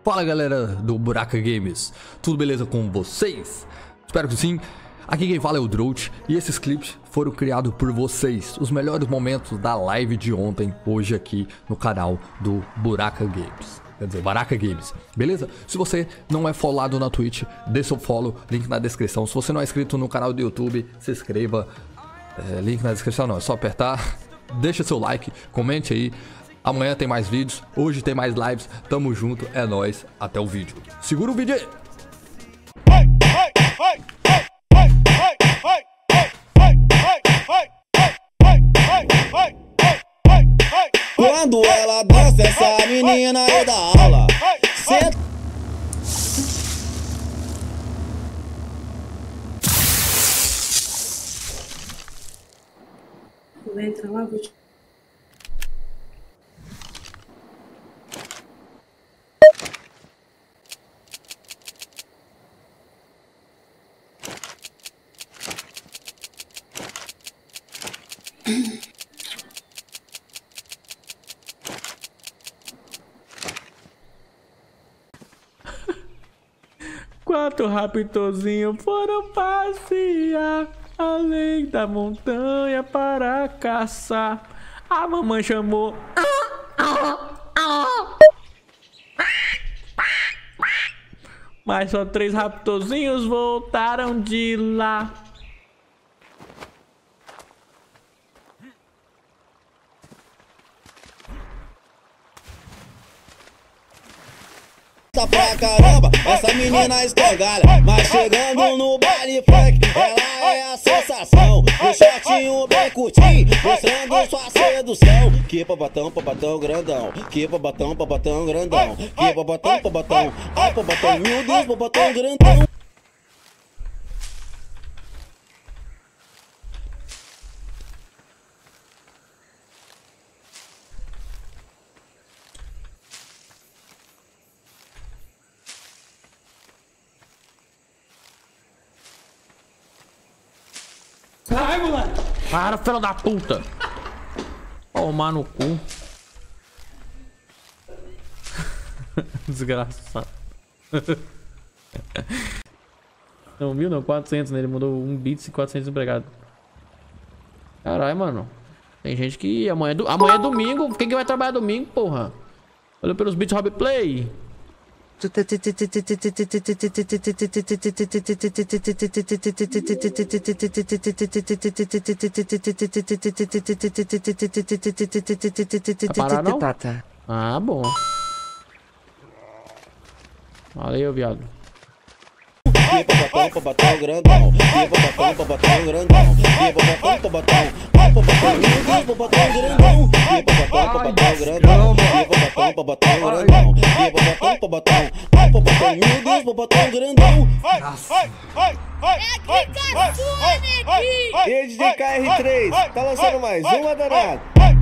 Fala galera do Buraca Games, tudo beleza com vocês? Espero que sim. Aqui quem fala é o Drought e esses clipes foram criados por vocês. Os melhores momentos da live de ontem, hoje aqui no canal do Buraca Games. Quer dizer, Buraca Games, beleza? Se você não é followado na Twitch, dê seu follow, link na descrição. Se você não é inscrito no canal do YouTube, se inscreva. Link na descrição não, é só apertar. Deixa seu like, comente aí. Amanhã tem mais vídeos, hoje tem mais lives, tamo junto, é nóis, até o vídeo. Segura o vídeo aí! Quando ela dança, essa menina é da aula. Vou entrar lá, vou te... Quatro raptozinhos foram passear além da montanha para caçar. A mamãe chamou. Mas só 3 raptozinhos voltaram de lá. Pra caramba, essa menina escangalha. Mas chegando no baile funk, ela é a sensação. O shortinho bem curtinho, mostrando sua sedução. Que pabatão grandão. Que pabatão grandão. Que pabatão. Ai pabatão, meu Deus, pabatão grandão. Vai, moleque! Para, filho da puta! Tomar no cu. Desgraçado. Não, 1000 não, 400, né? Ele mandou 1 bits e 400 empregados. Caralho, mano. Tem gente que... Amanhã é domingo. Quem que vai trabalhar domingo, porra? Olha pelos bits Hobby Play. Parar não? Ah, bom. Valeu, viado. Que pabatão grandão. Que pabatão grandão. Que pabatão. Ai pabatão, meu Deus, pabatão grandão. Que pabatão grandão. Que pabatão grandão. Que pabatão. Ai pabatão, meu Deus, pabatão grandão. E DJ KR3, tá lançando mais uma, danado.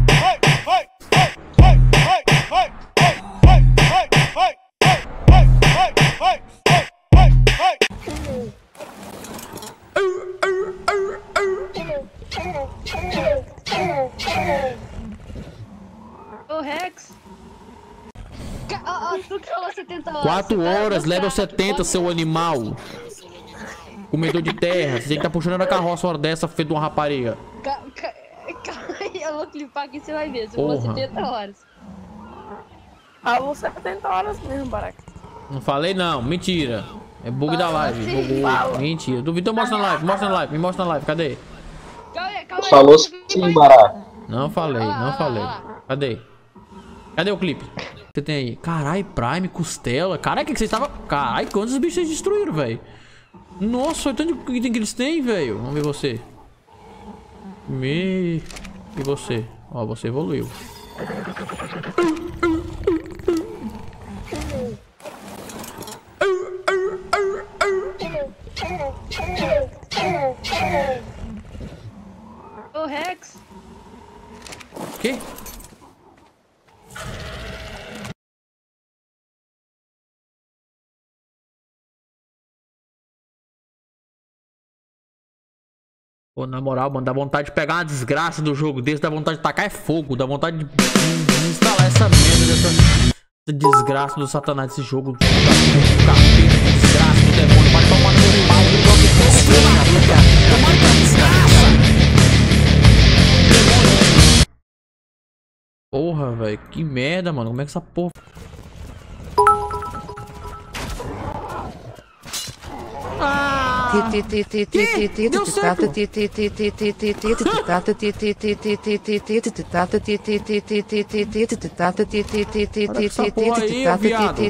Ô Rex, tu que falou 70 horas. 4 horas, level 70, seu animal. Comedor de terra. Você tem que estar puxando a carroça uma hora dessa, feito de uma rapariga. Calma aí, eu vou clipar aqui, você vai ver. Você Porra. falou 70 horas. Falou 70 horas mesmo, Baraca. Não falei não, mentira. É bug da live. Bugou. Mentira. Duvido, mostra na live, me mostra na live, cadê? Calma aí. Falou sim, Baraca. Não falei, não falei. Cadê? Cadê o clipe? Você tem aí? Carai, Prime, costela. Caralho, o que vocês estavam... Carai, quantos bichos vocês destruíram, velho? Nossa, olha o tanto de item que eles têm, velho. Vamos ver você. E você? Ó, você evoluiu. Ô Rex. O quê? Pô, na moral, mano, dá vontade de pegar uma desgraça do jogo desse, dá vontade de tacar é fogo, dá vontade de instalar essa merda Desgraça do satanás desse jogo. Capeta, desgraça do demônio. Vai tomar no meu pau. Porra, velho. Que merda, mano. Como é que essa porra... Deu certo. Olha essa porra aí, viado.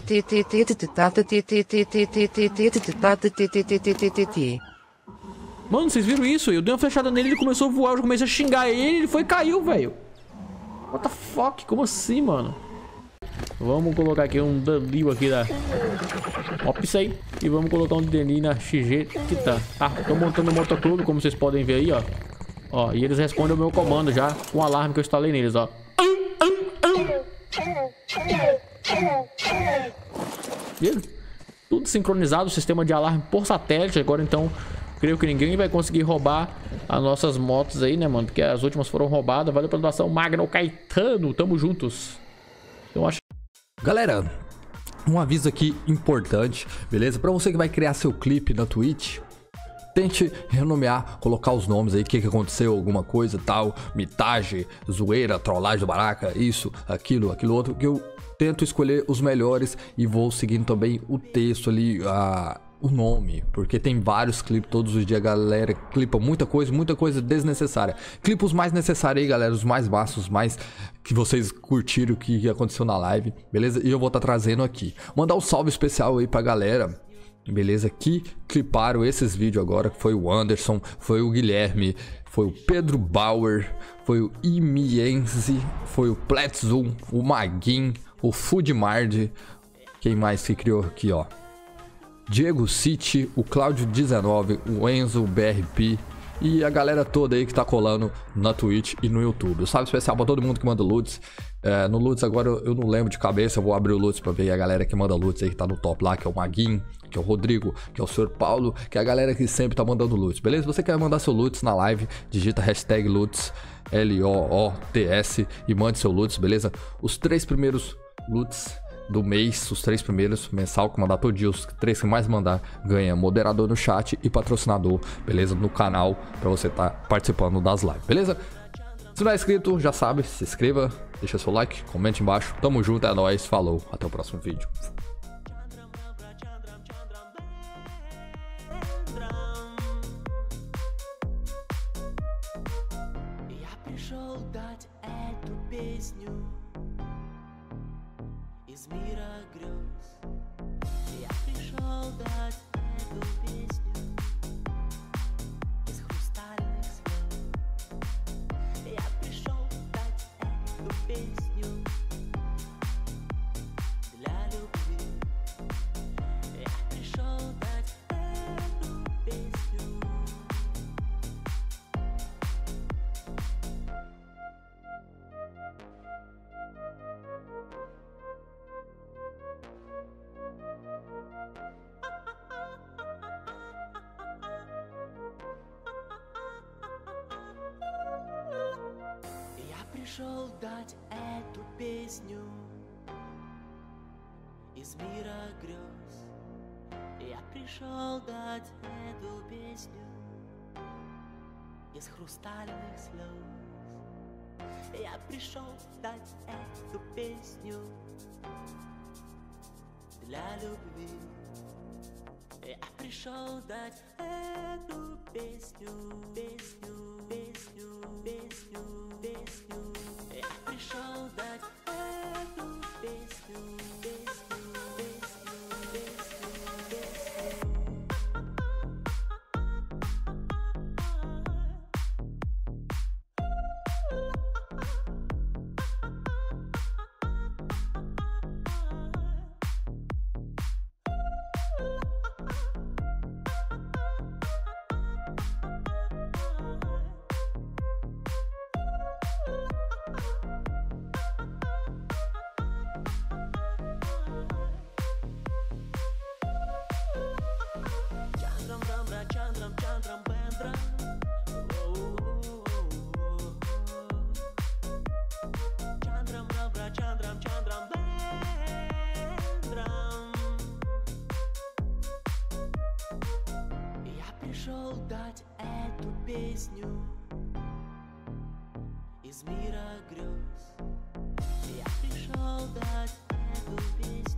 Mano, vocês viram isso? Eu dei uma flechada nele, ele começou a voar, eu comecei a xingar ele foi e caiu, velho. What the fuck? Como assim, mano? Vamos colocar aqui um W aqui da... Opa, isso aí. E vamos colocar um DNI na XG que tá. Ah, tô montando o motoclube, como vocês podem ver aí, ó. Ó, e eles respondem o meu comando já, com o alarme que eu instalei neles, ó. Viram? Tudo sincronizado, sistema de alarme por satélite. Agora, então, creio que ninguém vai conseguir roubar as nossas motos aí, né, mano? Porque as últimas foram roubadas. Valeu pela doação, Magno Caetano. Tamo juntos. Eu acho... Galera, um aviso aqui importante, beleza? Pra você que vai criar seu clipe na Twitch, tente renomear, colocar os nomes aí, o que aconteceu, alguma coisa tal, mitagem, zoeira, trollagem do Baraka, isso, aquilo outro, que eu tento escolher os melhores e vou seguindo também o texto ali, o nome, porque tem vários clipes, todos os dias a galera clipa muita coisa desnecessária. Clipa os mais necessários aí, galera, os mais baixos, os mais que vocês curtiram o que aconteceu na live, beleza? E eu vou estar trazendo aqui. Mandar um salve especial aí pra galera, beleza? Que cliparam esses vídeos agora, que foi o Anderson, foi o Guilherme, foi o Pedro Bauer, foi o Imiense, foi o Pletzum, o Maguin, o Foodmard, quem mais que criou aqui, ó? Diego City, o Cláudio 19, o Enzo, o BRP e a galera toda aí que tá colando na Twitch e no YouTube. Salve especial pra todo mundo que manda loots. No loots agora eu não lembro de cabeça, eu vou abrir o loots pra ver a galera que manda loots aí que tá no top lá, que é o Maguinho, que é o Rodrigo, que é o Sr. Paulo, que é a galera que sempre tá mandando loots, beleza? Se você quer mandar seu loots na live, digita hashtag loots, LOOTS e mande seu loots, beleza? Os 3 primeiros loots do mês, os 3 primeiros, mensal, que mandar todo dia, os 3 que mais mandar, ganha moderador no chat e patrocinador, beleza? No canal, pra você estar participando das lives, beleza? Se não é inscrito, já sabe, se inscreva, deixa seu like, comente embaixo, tamo junto, é nóis, falou, até o próximo vídeo. Из мира грез я пришел дать эту песню из хрустальных слез. Я пришел дать эту песню для любви. Я пришел дать эту песню. Пришел дать эту песню из мира грез. Я пришел дать эту песню из хрустальных слез. Я пришел дать эту песню для любви. Я пришел дать эту песню, песню, песню, песню, песню. Я пришел дать эту песню, песню, песню, песню, песню. пришел дать эту песню из мира грез. Я пришел дать эту песню